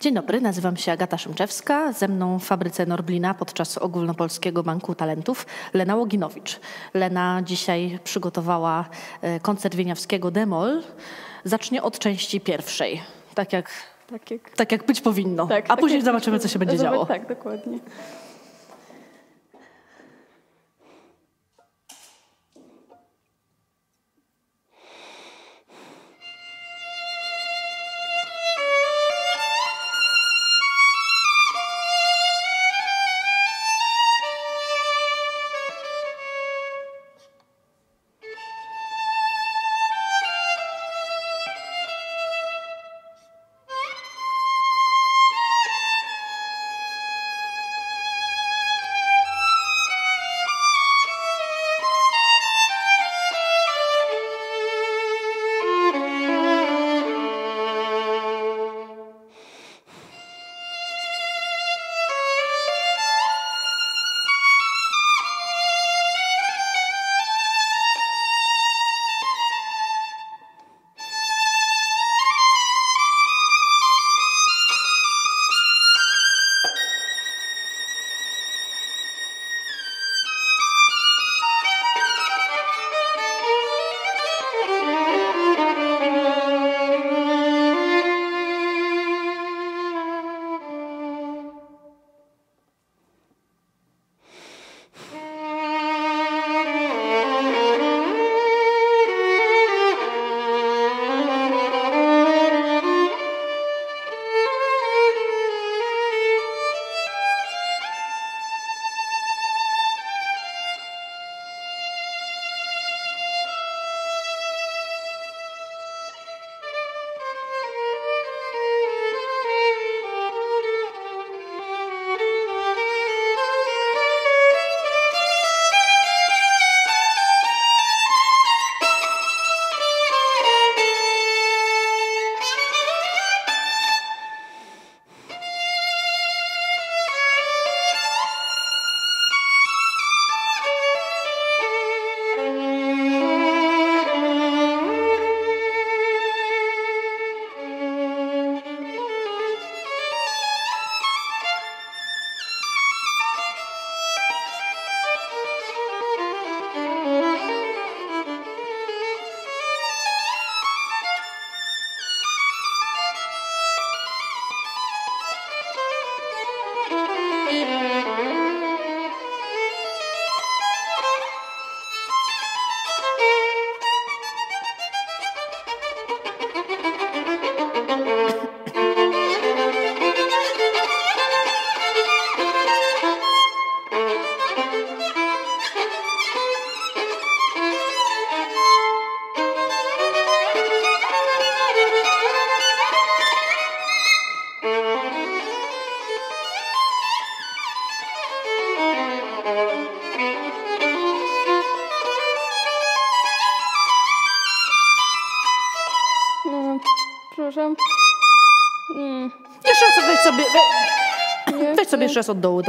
Dzień dobry, nazywam się Agata Szymczewska. Ze mną w fabryce Norblina podczas Ogólnopolskiego Banku Talentów Lena Łoginowicz. Lena dzisiaj przygotowała koncert Wieniawskiego d-moll. Zacznie od części pierwszej, tak jak być powinno, a później zobaczymy, co się będzie działo. Tak, dokładnie. Przepraszam. Jeszcze raz weź sobie jeszcze raz od dołu.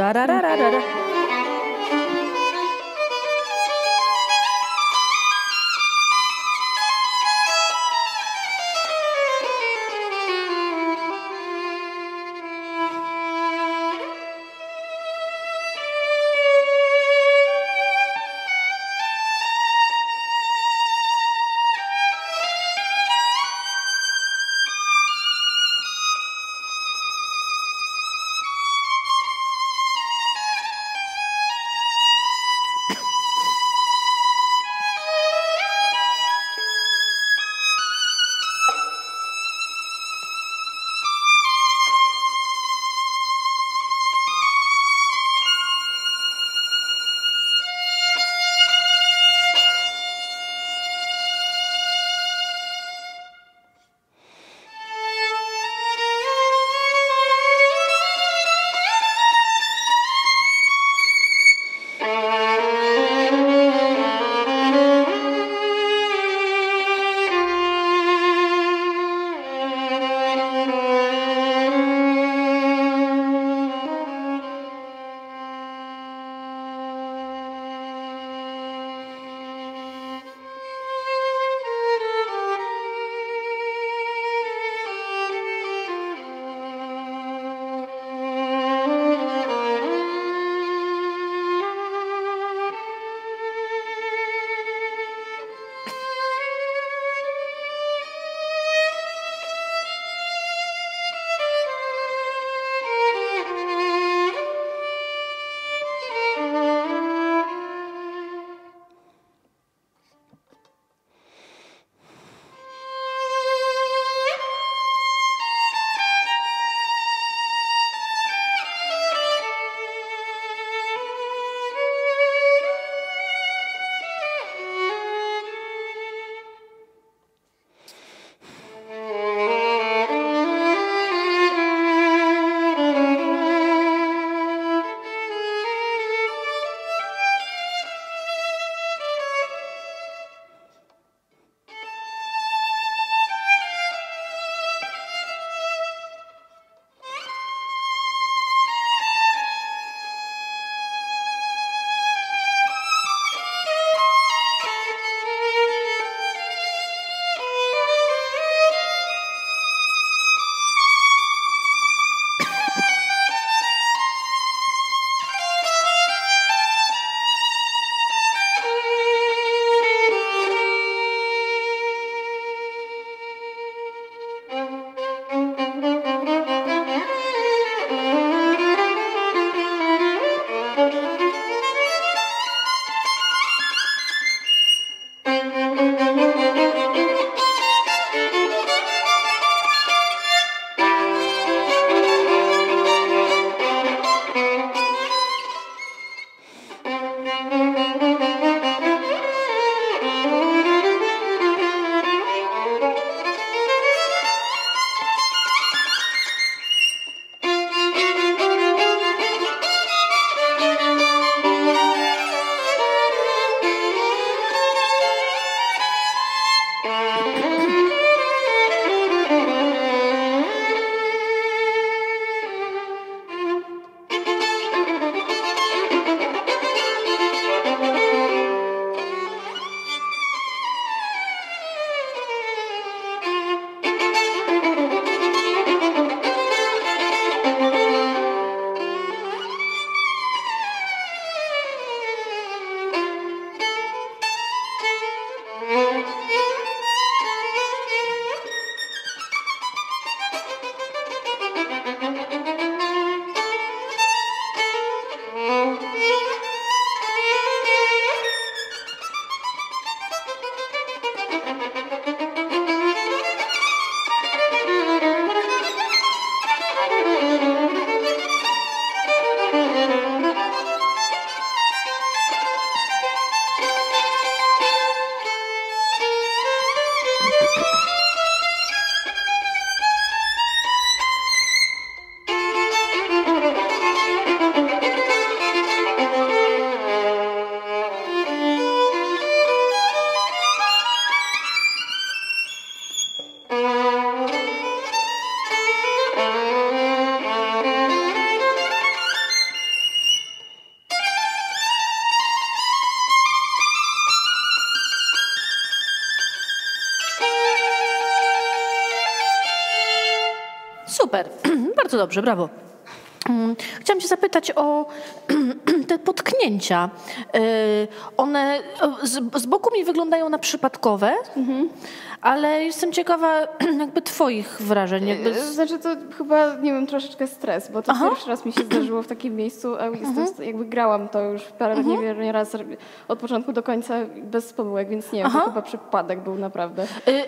Super, bardzo dobrze, brawo. Chciałam cię zapytać o te potknięcia. One z boku mi wyglądają na przypadkowe, ale jestem ciekawa jakby twoich wrażeń. Znaczy to chyba, nie wiem, troszeczkę stres, bo to pierwszy raz mi się zdarzyło w takim miejscu, a jakby grałam to już parę nie raz od początku do końca bez pomyłek, więc nie wiem, to chyba przypadek był naprawdę.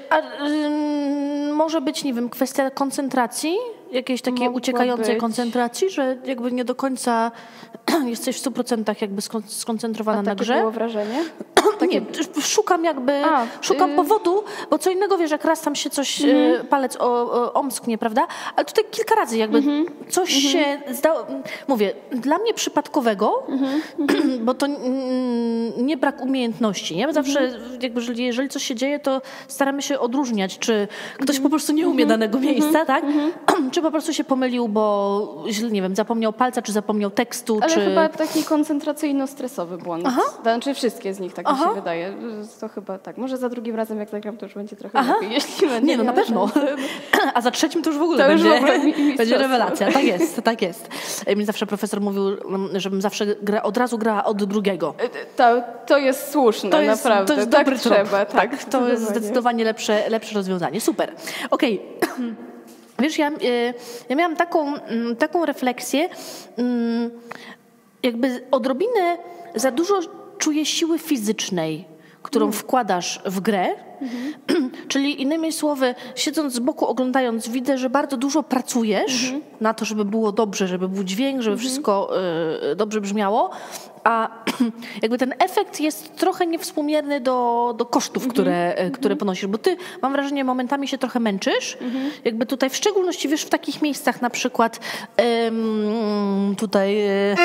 Może być, nie wiem, kwestia koncentracji? Jakiejś takiej Mogła uciekającej być. koncentracji, że jakby nie do końca jesteś w 100% jakby skoncentrowana na grze? Było wrażenie? Nie, szukam powodu, bo co innego, wiesz, jak raz tam się coś, palec omsknie, prawda? Ale tutaj kilka razy jakby coś się zdało, mówię, dla mnie przypadkowego, bo to nie brak umiejętności, nie? Bo zawsze jakby, jeżeli coś się dzieje, to staramy się odróżniać, czy ktoś po prostu nie umie danego miejsca, tak? Czy po prostu się pomylił, bo źle, nie wiem, zapomniał palca, czy zapomniał tekstu, Ale czy... chyba taki koncentracyjno-stresowy błąd. Znaczy wszystkie z nich, tak mi się wydaje. To chyba tak. Może za drugim razem, jak zagram, to już będzie trochę lepiej, jeśli będzie. Nie, no na pewno. A za trzecim to już w ogóle to będzie, już w ogóle będzie rewelacja. Tak jest, tak jest. Mi zawsze profesor mówił, żebym zawsze od razu grała od drugiego. To jest słuszne, naprawdę. To jest tak dobry trzeba. Tak, to jest zdecydowanie lepsze rozwiązanie. Super. Okej. Wiesz, ja miałam taką refleksję, jakby odrobinę za dużo czuję siły fizycznej, którą wkładasz w grę. Czyli innymi słowy, siedząc z boku, oglądając, widzę, że bardzo dużo pracujesz na to, żeby było dobrze, żeby był dźwięk, żeby wszystko dobrze brzmiało, a jakby ten efekt jest trochę niewspółmierny do kosztów, które ponosisz, bo ty, mam wrażenie, momentami się trochę męczysz. Jakby tutaj w szczególności, wiesz, w takich miejscach na przykład tutaj...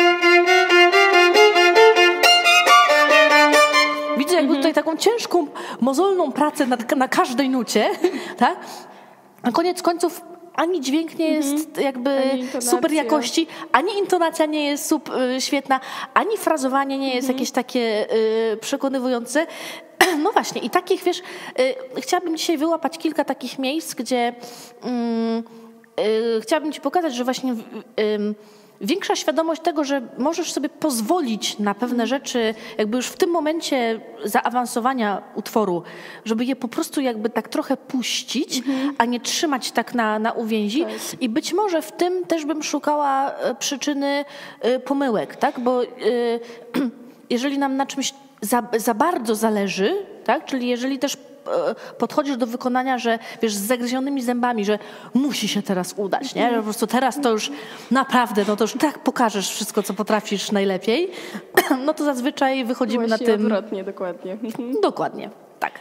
Widzę jakby tutaj taką ciężką, mozolną pracę na każdej nucie, tak? A koniec końców ani dźwięk nie jest jakby super jakości, ani intonacja nie jest świetna, ani frazowanie nie jest jakieś takie przekonywujące. No właśnie i takich, wiesz, chciałabym dzisiaj wyłapać kilka takich miejsc, gdzie chciałabym ci pokazać, że właśnie większa świadomość tego, że możesz sobie pozwolić na pewne rzeczy, jakby już w tym momencie zaawansowania utworu, żeby je po prostu jakby tak trochę puścić, a nie trzymać tak na uwięzi. I być może w tym też bym szukała przyczyny pomyłek, tak? Bo jeżeli nam na czymś za bardzo zależy, tak? Czyli jeżeli też podchodzisz do wykonania, że wiesz, z zagryzionymi zębami, że musi się teraz udać, nie? Że po prostu teraz to już naprawdę, no to już tak pokażesz wszystko, co potrafisz najlepiej, no to zazwyczaj wychodzimy właśnie na tym... odwrotnie, dokładnie. Dokładnie, tak.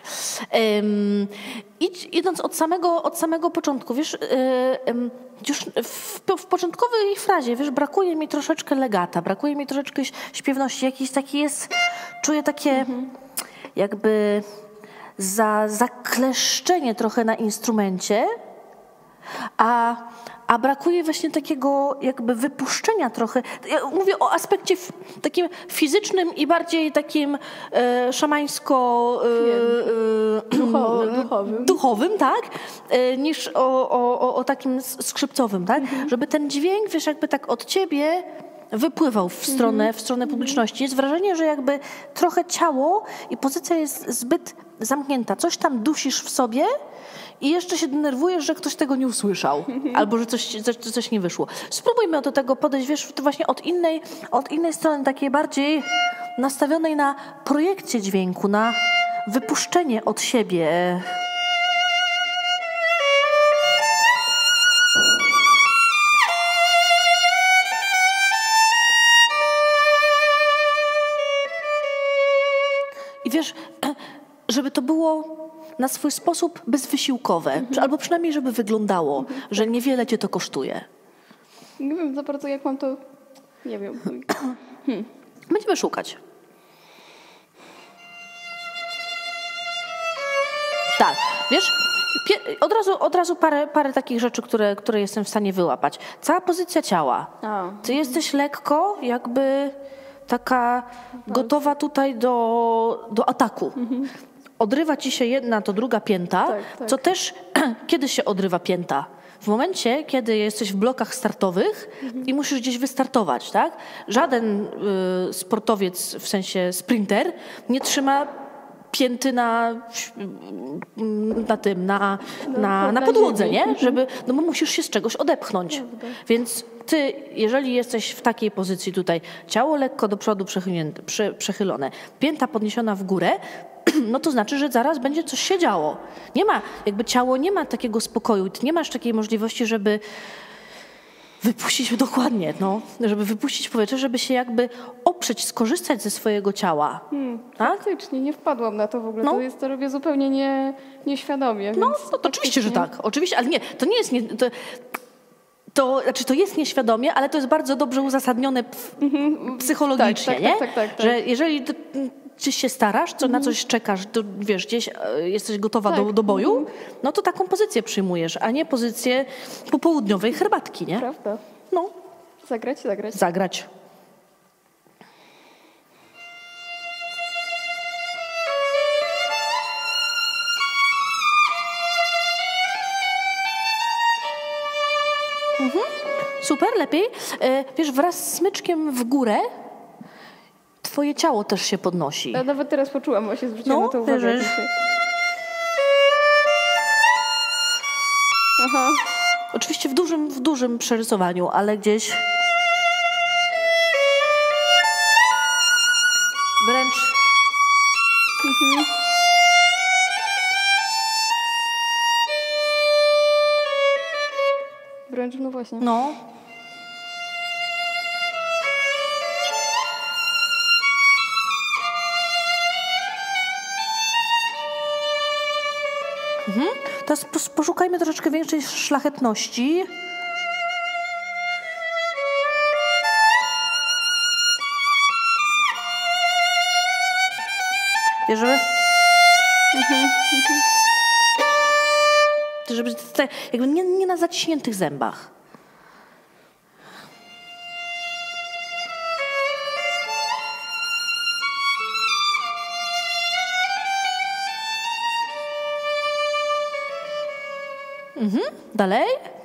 Idąc od samego początku, wiesz, już w początkowej frazie, wiesz, brakuje mi troszeczkę legata, brakuje mi troszeczkę śpiewności, jakiś taki jest, czuję takie jakby zakleszczenie trochę na instrumencie, a brakuje właśnie takiego jakby wypuszczenia trochę. Ja mówię o aspekcie takim fizycznym i bardziej takim szamańsko duchowym, tak? Niż o takim skrzypcowym, tak? Żeby ten dźwięk, wiesz, jakby tak od ciebie wypływał w stronę publiczności. Jest wrażenie, że jakby trochę ciało i pozycja jest zbyt zamknięta. Coś tam dusisz w sobie i jeszcze się denerwujesz, że ktoś tego nie usłyszał albo że coś nie wyszło. Spróbujmy do tego podejść, wiesz, to właśnie od innej strony, takiej bardziej nastawionej na projekcję dźwięku, na wypuszczenie od siebie. I wiesz, żeby to było na swój sposób bezwysiłkowe, albo przynajmniej, żeby wyglądało, że niewiele cię to kosztuje. Nie wiem za bardzo, jak mam to... Nie wiem. Będziemy szukać. Tak, wiesz, od razu parę takich rzeczy, które jestem w stanie wyłapać. Cała pozycja ciała. Ty jesteś lekko jakby taka gotowa tutaj do ataku. Odrywa ci się jedna, to druga pięta, tak. co też, kiedy się odrywa pięta? w momencie, kiedy jesteś w blokach startowych i musisz gdzieś wystartować, tak? Żaden sportowiec, w sensie sprinter, nie trzyma pięty na podłodze, nie? No bo musisz się z czegoś odepchnąć. Więc ty, jeżeli jesteś w takiej pozycji tutaj, ciało lekko do przodu przechylone, pięta podniesiona w górę, no to znaczy, że zaraz będzie coś się działo. Nie ma, jakby ciało nie ma takiego spokoju, ty nie masz takiej możliwości, żeby wypuścić dokładnie, no, żeby wypuścić powietrze, żeby się jakby oprzeć, skorzystać ze swojego ciała. Tak? Faktycznie, nie wpadłam na to w ogóle. No. To robię zupełnie nieświadomie. No, więc no to oczywiście, że tak. Oczywiście, ale nie, to nie jest... To jest nieświadomie, ale to jest bardzo dobrze uzasadnione psychologicznie, tak, nie? Tak. Że jeżeli gdzieś się starasz, na coś czekasz, to wiesz, gdzieś jesteś gotowa do boju, no to taką pozycję przyjmujesz, a nie pozycję popołudniowej herbatki, nie? Prawda. No. Zagrać. Zagrać. Super, lepiej. Wiesz, wraz z smyczkiem w górę twoje ciało też się podnosi. Ja nawet teraz poczułam, właśnie zwróciłam na to uwagę. Wierzysz? Aha. Oczywiście w dużym przerysowaniu, ale gdzieś wręcz Wręcz, no właśnie. no. Teraz poszukajmy troszeczkę większej szlachetności. Wiesz, żeby jakby nie na zaciśniętych zębach. Dalej.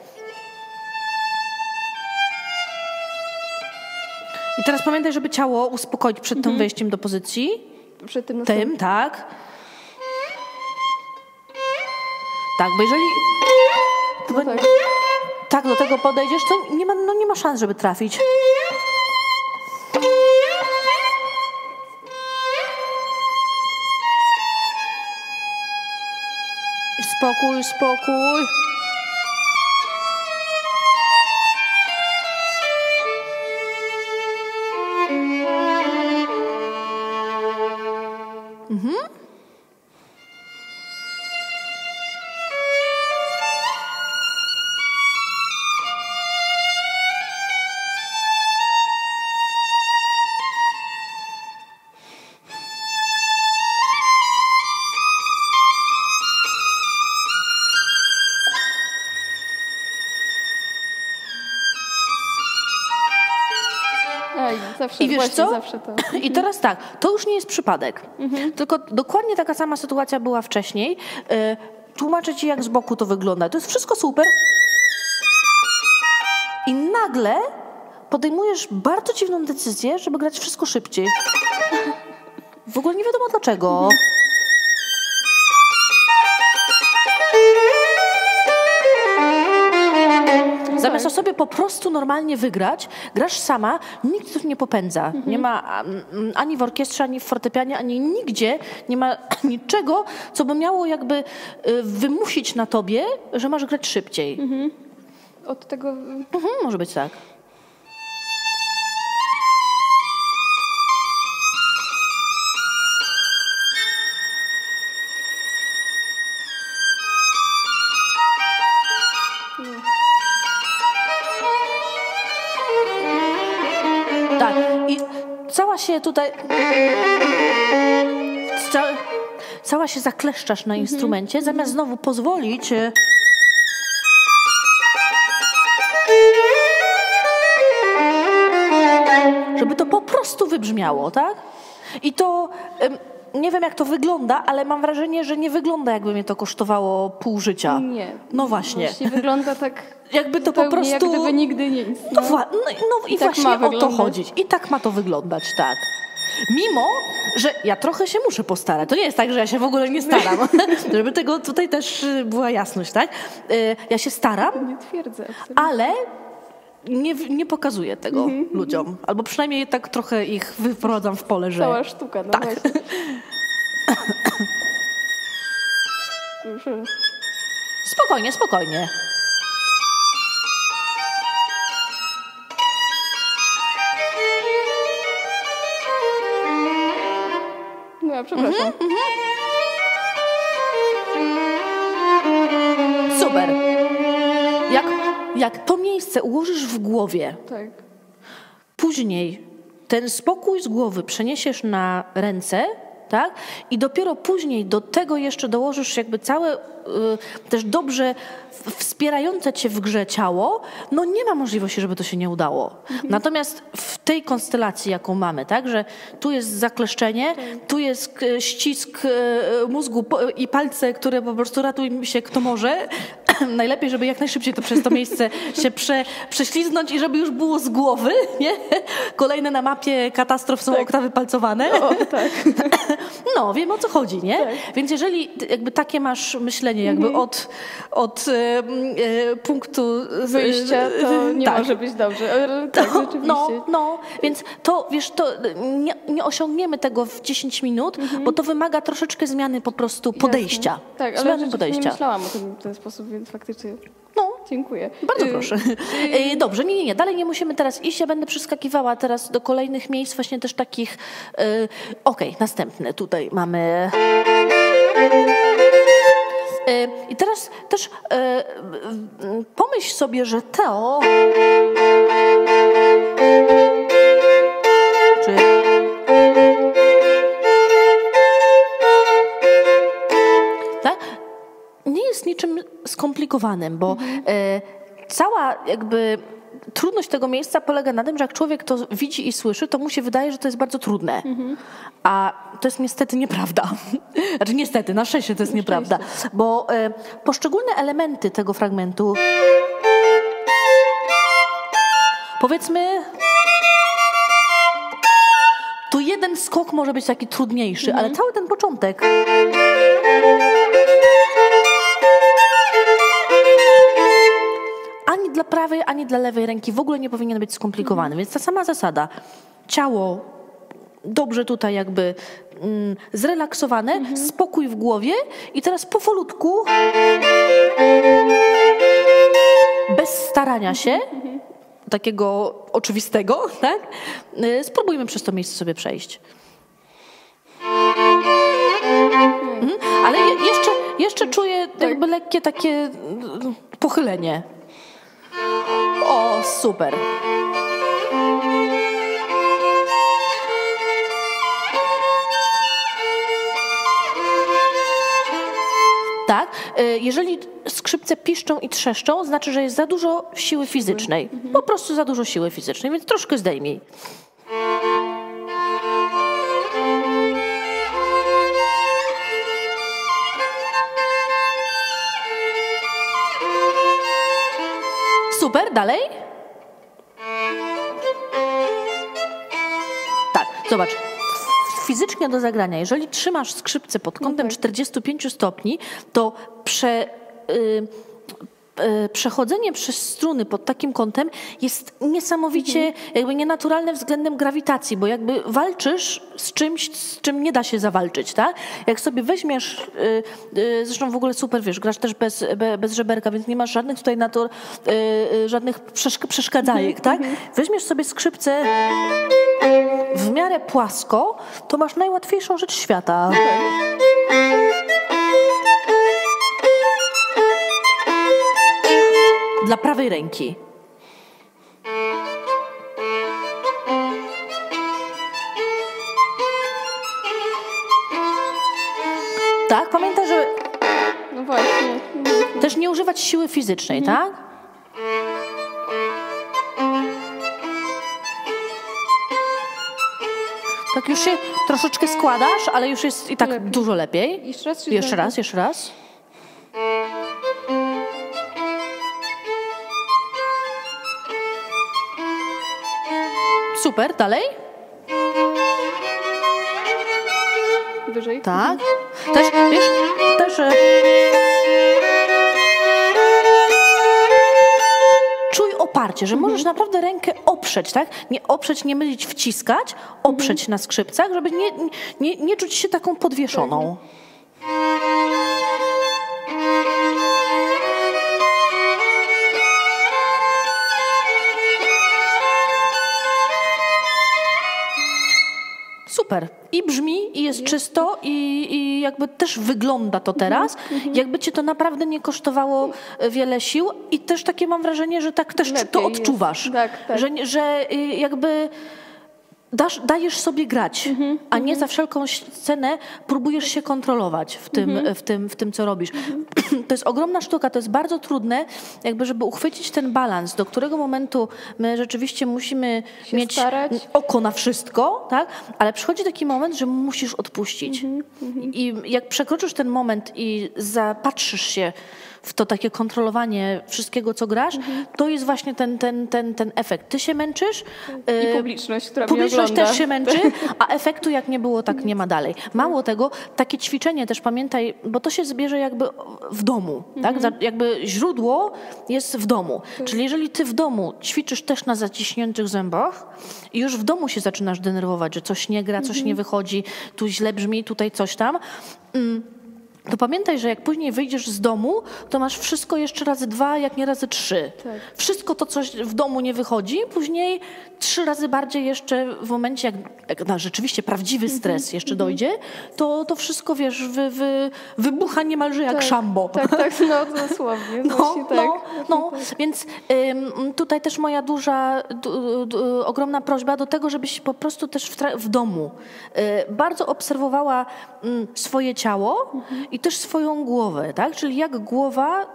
I teraz pamiętaj, żeby ciało uspokoić przed tym wejściem do pozycji. Przed tym Tym, tak. Tak, bo jeżeli tak do tego podejdziesz, to nie ma szans, żeby trafić. Spokój. Zawsze, I wiesz co? Zawsze to. I teraz tak, to już nie jest przypadek. Tylko dokładnie taka sama sytuacja była wcześniej. Tłumaczę ci, jak z boku to wygląda. To jest wszystko super. I nagle podejmujesz bardzo dziwną decyzję, żeby grać wszystko szybciej. W ogóle nie wiadomo dlaczego. Zamiast o sobie po prostu normalnie wygrać, grasz sama, nikt tu nie popędza. Nie ma ani w orkiestrze, ani w fortepianie, ani nigdzie nie ma niczego, co by miało jakby wymusić na tobie, że masz grać szybciej. Od tego... Może być tak. Tak, i cała się tutaj... Cała się zakleszczasz na instrumencie, zamiast znowu pozwolić... żeby to po prostu wybrzmiało, tak? I to nie wiem jak to wygląda, ale mam wrażenie, że nie wygląda jakby mnie to kosztowało pół życia. Nie. No właśnie. Właśnie wygląda tak Jakby to po prostu... jak gdyby nigdy nic. No i tak właśnie ma o to wyglądać. chodzi. I tak ma to wyglądać, tak. Mimo, że ja trochę się muszę postarać. To nie jest tak, że ja się w ogóle nie staram. Żeby tego tutaj też była jasność, tak? Ja się staram, Nie twierdzę. Absolutnie. ale nie pokazuję tego ludziom. Albo przynajmniej tak trochę ich wyprowadzam w pole, że... Cała sztuka, no Tak. właśnie. Proszę. Spokojnie, spokojnie. No ja przepraszam. Super. Jak to miejsce ułożysz w głowie, Tak. później ten spokój z głowy przeniesiesz na ręce, tak? I dopiero później do tego jeszcze dołożysz jakby całe też dobrze wspierające cię w grze ciało, no nie ma możliwości, żeby to się nie udało. Natomiast w tej konstelacji, jaką mamy, tak, że tu jest zakleszczenie, tu jest ścisk mózgu i palce, które po prostu ratuj się kto może. Najlepiej, żeby jak najszybciej to przez to miejsce się prześliznąć i żeby już było z głowy, nie? Kolejne na mapie katastrof są oktawy palcowane. O, tak. No, wiem o co chodzi, nie? Tak. Więc jeżeli jakby takie masz myślenie jakby od punktu Wyjścia, to nie tak. może być dobrze. Ale tak, rzeczywiście. No, więc to, wiesz, to nie osiągniemy tego w 10 minut, bo to wymaga troszeczkę zmiany po prostu podejścia. Jasne. Tak, ale Zmiany rzeczywiście podejścia. nie myślałam o tym w ten sposób, więc faktycznie No. dziękuję. Bardzo proszę. Dobrze, nie. Dalej nie musimy teraz iść. Ja będę przeskakiwała teraz do kolejnych miejsc, właśnie też takich... Okej, następne. Tutaj mamy... I teraz też pomyśl sobie, że to... Czy... Tak? Nie jest niczym skomplikowanym, bo cała jakby trudność tego miejsca polega na tym, że jak człowiek to widzi i słyszy, to mu się wydaje, że to jest bardzo trudne. A to jest niestety nieprawda. Znaczy niestety, na szczęście to jest nieprawda. Bo poszczególne elementy tego fragmentu, powiedzmy, tu jeden skok może być taki trudniejszy, ale cały ten początek ani dla prawej, ani dla lewej ręki w ogóle nie powinien być skomplikowany. Więc ta sama zasada. Ciało dobrze tutaj jakby zrelaksowane, spokój w głowie i teraz powolutku, bez starania się, takiego oczywistego, tak? Spróbujmy przez to miejsce sobie przejść. Ale jeszcze czuję jakby lekkie takie pochylenie. O, super. Tak, jeżeli skrzypce piszczą i trzeszczą, znaczy, że jest za dużo siły fizycznej. Po prostu za dużo siły fizycznej, więc troszkę zdejmij. Super, dalej. Tak, zobacz. Fizycznie do zagrania, jeżeli trzymasz skrzypce pod kątem 45 stopni, to przechodzenie przez struny pod takim kątem jest niesamowicie jakby nienaturalne względem grawitacji, bo jakby walczysz z czymś, z czym nie da się zawalczyć, tak? Jak sobie weźmiesz, zresztą w ogóle super, wiesz, grasz też bez żeberka, więc nie masz żadnych tutaj żadnych przeszkadzajek, tak? Weźmiesz sobie skrzypce w miarę płasko, to masz najłatwiejszą rzecz świata. Dla prawej ręki. Tak, pamiętaj, że No właśnie. też nie używać siły fizycznej, tak? Tak już się troszeczkę składasz, ale już jest i tak Lepiej. dużo lepiej. Jeszcze raz? Czy Jeszcze znowu? raz, jeszcze raz. Super, dalej. Wyżej? Tak. Też, wiesz, też... Czuj oparcie, że możesz naprawdę rękę oprzeć, tak? Nie oprzeć, nie mylić, wciskać, oprzeć na skrzypcach, żeby nie czuć się taką podwieszoną. Super. I brzmi, i jest czysto, i jakby też wygląda to teraz, jakby cię to naprawdę nie kosztowało wiele sił i też takie mam wrażenie, że tak też Lepiej to odczuwasz. jest. Tak, tak. Że jakby dajesz sobie grać, a nie za wszelką cenę próbujesz się kontrolować w tym, co robisz. To jest ogromna sztuka, to jest bardzo trudne, jakby żeby uchwycić ten balans, do którego momentu my rzeczywiście musimy mieć starać. oko na wszystko, tak? Ale przychodzi taki moment, że musisz odpuścić. I jak przekroczysz ten moment i zapatrzysz się w to takie kontrolowanie wszystkiego, co grasz, to jest właśnie ten efekt. Ty się męczysz. I publiczność, która mnie Publiczność ogląda. też się męczy, a efektu jak nie było, tak nie ma dalej. Mało tego, takie ćwiczenie też pamiętaj, bo to się zbierze jakby w domu, tak? Jakby źródło jest w domu. Czyli jeżeli ty w domu ćwiczysz też na zaciśniętych zębach i już w domu się zaczynasz denerwować, że coś nie gra, coś nie wychodzi, tu źle brzmi, tutaj coś tam, to pamiętaj, że jak później wyjdziesz z domu, to masz wszystko jeszcze razy 2, jak nie razy 3. Tak. Wszystko to, co w domu nie wychodzi, później 3 razy bardziej jeszcze w momencie, jak na rzeczywiście prawdziwy stres jeszcze dojdzie, to wszystko, wiesz, wybucha niemalże jak szambo. Tak, no dosłownie. Właśnie tak. Więc tutaj też moja duża, ogromna prośba do tego, żebyś po prostu też w domu bardzo obserwowała swoje ciało i też swoją głowę, tak? Czyli jak głowa,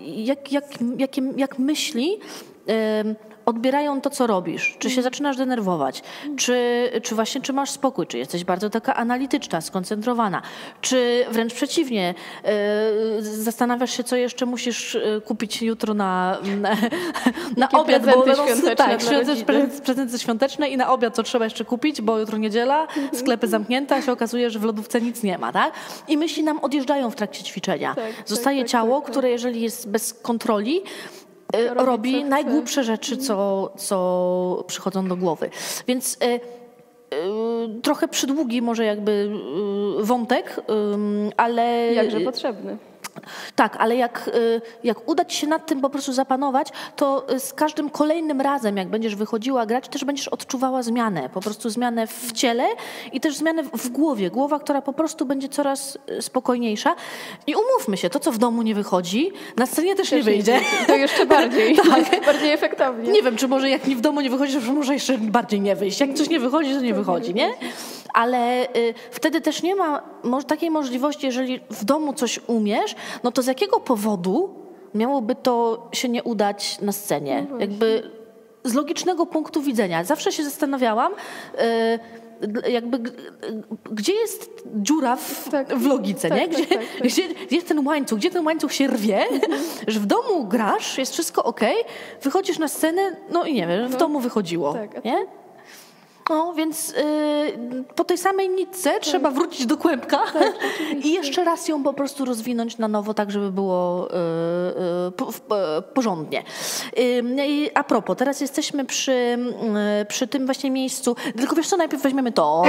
jak myśli odbierają to, co robisz. Czy się zaczynasz denerwować? Czy właśnie, czy masz spokój? Czy jesteś bardzo taka analityczna, skoncentrowana? Czy wręcz przeciwnie, zastanawiasz się, co jeszcze musisz kupić jutro na obiad? Prezenty świąteczne tak, dla rodziny. prezenty świąteczne i na obiad co trzeba jeszcze kupić, bo jutro niedziela, sklepy zamknięte, a się okazuje, że w lodówce nic nie ma, tak? I myśli nam odjeżdżają w trakcie ćwiczenia. Zostaje ciało, które jeżeli jest bez kontroli, robi najgłupsze rzeczy, co przychodzą do głowy. Więc trochę przydługi może jakby wątek, ale... Jakże potrzebny. Tak, ale jak uda ci się nad tym po prostu zapanować, to z każdym kolejnym razem, jak będziesz wychodziła grać, też będziesz odczuwała zmianę. Po prostu zmianę w ciele i też zmianę w głowie. Głowa, która po prostu będzie coraz spokojniejsza. I umówmy się, to co w domu nie wychodzi, na scenie też nie wyjdzie. To jeszcze bardziej. Tak. Bardziej efektownie. Nie wiem, czy może jak w domu nie wychodzi, to może jeszcze bardziej nie wyjść. Jak coś nie wychodzi, to nie wychodzi, nie? Ale wtedy też nie ma takiej możliwości, jeżeli w domu coś umiesz, no to z jakiego powodu miałoby to się nie udać na scenie? Jakby z logicznego punktu widzenia. Zawsze się zastanawiałam, jakby gdzie jest dziura w logice, nie? Gdzie jest ten łańcuch? Gdzie ten łańcuch się rwie? Że w domu grasz, jest wszystko okej, wychodzisz na scenę, no i nie wiem, w domu wychodziło, nie? No, więc po tej samej nitce trzeba wrócić do kłębka i jeszcze raz ją po prostu rozwinąć na nowo, tak żeby było porządnie. A propos, teraz jesteśmy przy tym właśnie miejscu, tylko wiesz co, najpierw weźmiemy to.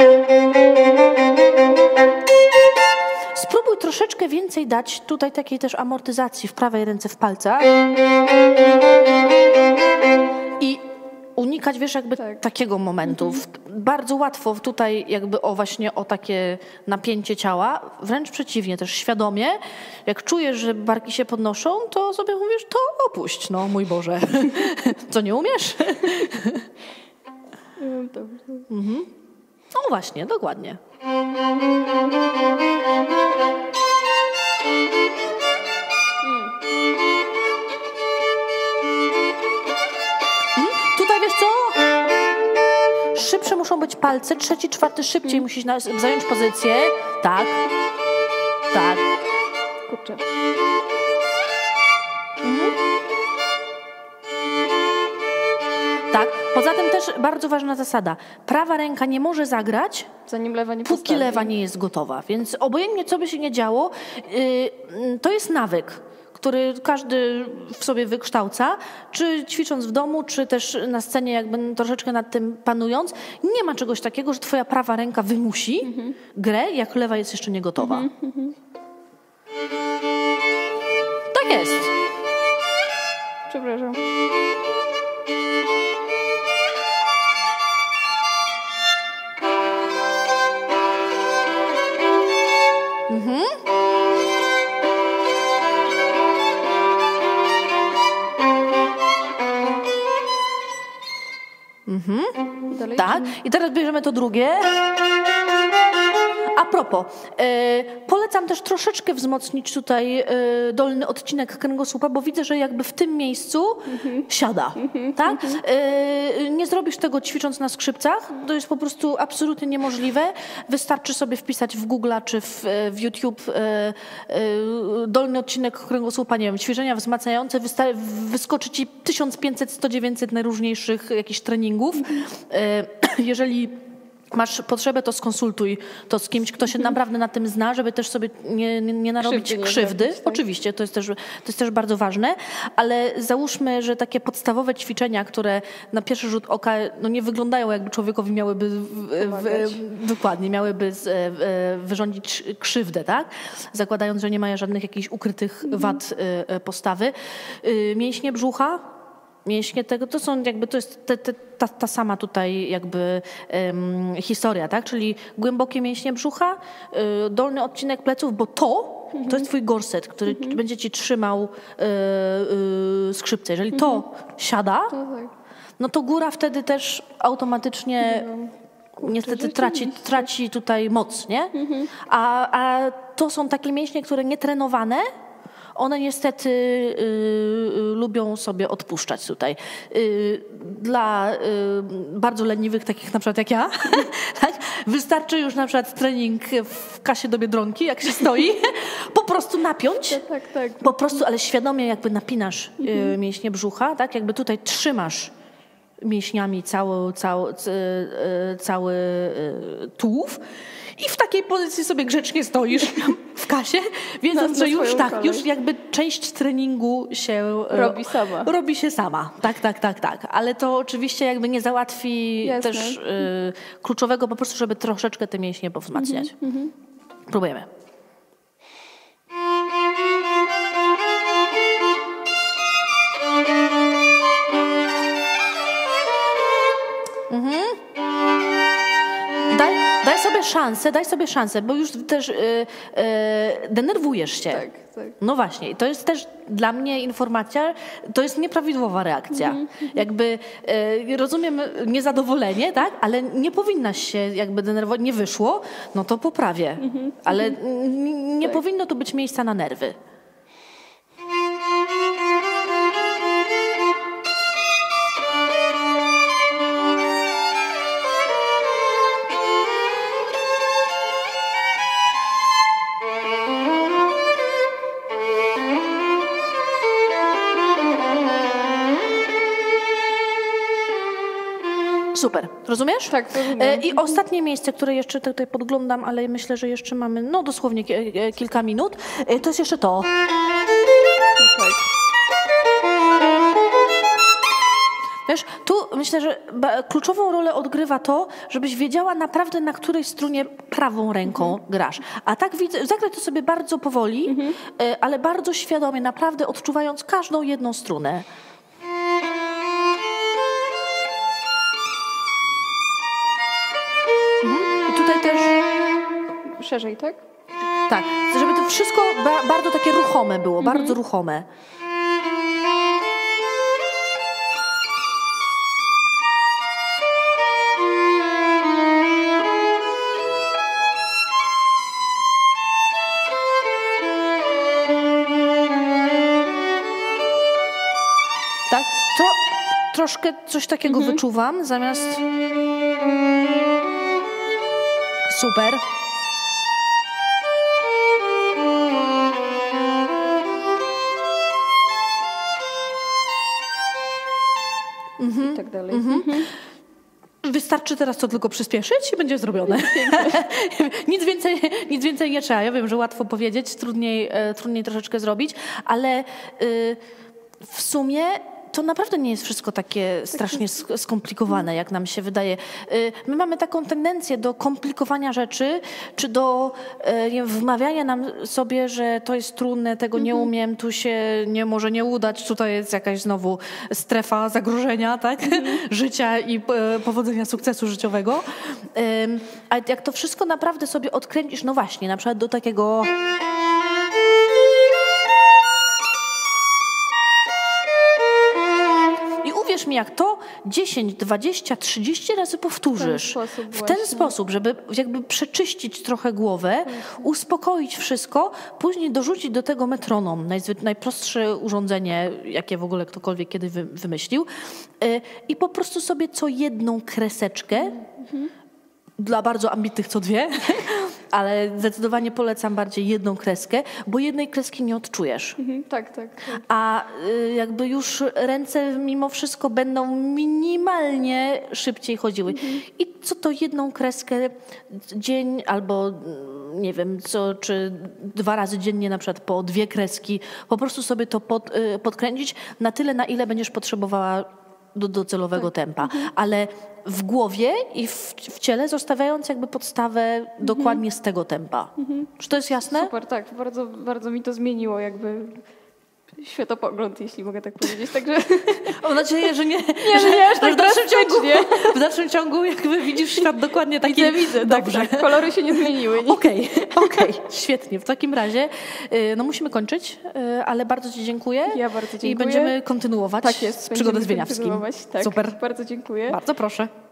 Spróbuj troszeczkę więcej dać tutaj takiej też amortyzacji w prawej ręce w palcach. I unikać, wiesz, jakby takiego momentu. Bardzo łatwo tutaj jakby właśnie o takie napięcie ciała, wręcz przeciwnie, też świadomie. Jak czujesz, że barki się podnoszą, to sobie mówisz, to opuść, no mój Boże. Co, nie umiesz? No właśnie, dokładnie. Tutaj wiesz co? Szybsze muszą muszą być palce, trzeci, czwarty szybciej musisz zająć pozycję. Tak. Tak. Kurczę. Tak. Poza tym też bardzo ważna zasada. Prawa ręka nie może zagrać, Zanim lewa nie póki postawi. lewa nie jest gotowa. Więc obojętnie, co by się nie działo, to jest nawyk, który każdy w sobie wykształca, czy ćwicząc w domu, czy też na scenie jakby troszeczkę nad tym panując. Nie ma czegoś takiego, że twoja prawa ręka wymusi grę, jak lewa jest jeszcze nie gotowa. Tak jest. Przepraszam. Dalej, Tak. I teraz bierzemy to drugie. A propos, polecam też troszeczkę wzmocnić tutaj dolny odcinek kręgosłupa, bo widzę, że jakby w tym miejscu siada. Tak? Nie zrobisz tego ćwicząc na skrzypcach, to jest po prostu absolutnie niemożliwe. Wystarczy sobie wpisać w Google'a czy w YouTube dolny odcinek kręgosłupa, nie wiem, ćwiczenia wzmacniające, wyskoczy ci 1500, 100, 900 najróżniejszych jakichś treningów. Jeżeli masz potrzebę, to skonsultuj to z kimś, kto się naprawdę na tym zna, żeby też sobie nie narobić krzywdy. zrobić, tak? Oczywiście, to jest też bardzo ważne, ale załóżmy, że takie podstawowe ćwiczenia, które na pierwszy rzut oka nie wyglądają, jakby człowiekowi miałyby dokładnie, miałyby wyrządzić krzywdę, tak? Zakładając, że nie ma żadnych jakichś ukrytych wad postawy. Mięśnie brzucha, mięśnie tego, to są jakby, to jest ta sama tutaj jakby historia, tak? Czyli głębokie mięśnie brzucha, dolny odcinek pleców, bo to jest twój gorset, który będzie ci trzymał skrzypce. Jeżeli to siada, no to góra wtedy też automatycznie niestety traci tutaj moc, nie? A to są takie mięśnie, które nietrenowane, one niestety lubią sobie odpuszczać tutaj. Dla bardzo leniwych, takich na przykład jak ja, tak, wystarczy już na przykład trening w kasie do Biedronki, jak się stoi, po prostu napiąć, Tak. po prostu, ale świadomie jakby napinasz mięśnie brzucha, tak, jakby tutaj trzymasz mięśniami cały tułów. I w takiej pozycji sobie grzecznie stoisz w kasie, wiedząc, że już tak, już jakby część treningu się robi się sama. Tak. Ale to oczywiście jakby nie załatwi też kluczowego po prostu, żeby troszeczkę te mięśnie powzmacniać. Próbujemy. Daj sobie szansę, bo już też denerwujesz się. Tak. No właśnie, to jest też dla mnie informacja, to jest nieprawidłowa reakcja. Jakby rozumiem niezadowolenie, tak? Ale nie powinnaś się jakby denerwować, nie wyszło, no to poprawię. Ale nie powinno tu być miejsca na nerwy. Super, rozumiesz? Tak, rozumiem. I ostatnie miejsce, które jeszcze tutaj podglądam, ale myślę, że jeszcze mamy dosłownie kilka minut, to jest jeszcze to. Tak. Wiesz, tu myślę, że kluczową rolę odgrywa to, żebyś wiedziała naprawdę, na której strunie prawą ręką grasz. A tak widzę, zagraj to sobie bardzo powoli, ale bardzo świadomie, naprawdę odczuwając każdą jedną strunę. I tutaj też... Szerzej, tak? Tak, żeby to wszystko bardzo takie ruchome było, bardzo ruchome. troszkę coś takiego wyczuwam, zamiast... Super. I tak dalej. Wystarczy teraz to tylko przyspieszyć i będzie zrobione. nic więcej nie trzeba. Ja wiem, że łatwo powiedzieć, trudniej troszeczkę zrobić, ale w sumie to naprawdę nie jest wszystko takie strasznie skomplikowane, jak nam się wydaje. My mamy taką tendencję do komplikowania rzeczy, czy do wmawiania nam sobie, że to jest trudne, tego nie umiem, tu się może nie udać, tutaj jest jakaś znowu strefa zagrożenia, tak? Życia i powodzenia sukcesu życiowego. A jak to wszystko naprawdę sobie odkręcisz, no właśnie, na przykład do takiego... Uwierz mi, jak to 10, 20, 30 razy powtórzysz w ten sposób, żeby jakby przeczyścić trochę głowę, uspokoić wszystko, później dorzucić do tego metronom, najprostsze urządzenie, jakie w ogóle ktokolwiek kiedy wymyślił, i po prostu sobie co jedną kreseczkę, dla bardzo ambitnych co dwie, ale zdecydowanie polecam bardziej jedną kreskę, bo jednej kreski nie odczujesz. Tak. A jakby już ręce mimo wszystko będą minimalnie szybciej chodziły. I co to jedną kreskę dzień albo nie wiem, czy 2 razy dziennie na przykład po 2 kreski, po prostu sobie to podkręcić na tyle, na ile będziesz potrzebowała do docelowego tempa. Ale w głowie i w ciele zostawiając jakby podstawę dokładnie z tego tempa. Czy to jest jasne? Super, tak. Bardzo, bardzo mi to zmieniło jakby światopogląd, jeśli mogę tak powiedzieć. Także... Mam nadzieję, że nie. Aż tak w dalszym ciągu jakby widzisz świat dokładnie taki. Widzę. Dobrze. Tak. Kolory się nie zmieniły. Okej. Świetnie. W takim razie no musimy kończyć, ale bardzo Ci dziękuję. Ja bardzo dziękuję. I będziemy kontynuować tak jest, przygodę z Wieniawskim. Tak. Super. Bardzo dziękuję. Bardzo proszę.